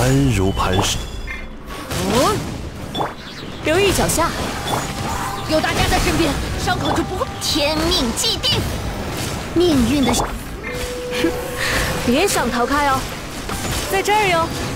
安如磐石。 哦，留意脚下，有大家在身边，伤口就不会天命既定， 命运的。哼，别想逃开哦，在这儿哟。